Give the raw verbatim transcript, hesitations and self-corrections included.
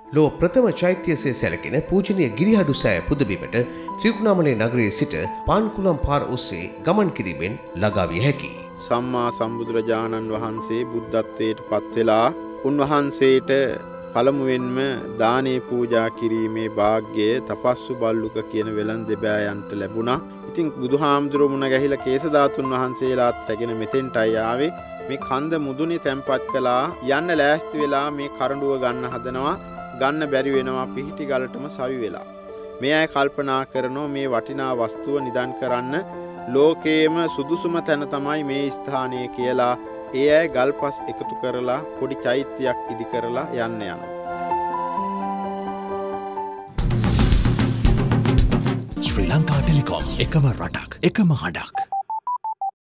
ලෝ ප්‍රථම චෛත්‍යයේ සැලකෙන පූජනීය ගිරිහඩු සෑය පුදබිමට ත්‍රිකුණාමලේ නගරයේ සිට පාන්කුලම් පාර ඔස්සේ ගමන් කිරීමෙන් ළඟා විය හැකියි. සම්මා සම්බුදුරජාණන් වහන්සේ බුද්ධත්වයට පත් වෙලා උන්වහන්සේට පළමුවෙන්ම දානේ පූජා කිරීමේ වාග්යය තපස්සු බල්ලුක කියන වෙලන් දෙබෑයන්ට ලැබුණා. ඉතින් බුදුහාමුදුරුවෝ මුණ ගැහිලා කේසදාතුන් වහන්සේලාත් රැගෙන මෙතෙන්ටයි ආවේ. මේ කන්ද මුදුනේ තැන්පත් කළා යන්න ලෑස්ති වෙලා මේ කරඬුව ගන්න හදනවා. ගන්න බැරි වෙනවා පිහිටි ගලටම සවි වෙලා. මේ අය කල්පනා කරනවා මේ වටිනා වස්තුව නිදන් කරන්න ලෝකේම සුදුසුම තැන තමයි මේ ස්ථානය කියලා. ඒ අය ගල්පස් එකතු කරලා පොඩි චෛත්‍යයක් ඉදි කරලා යන්න යනවා. ශ්‍රී ලංකා ටෙලිකොම් එකම රටක් එකම හඬක්.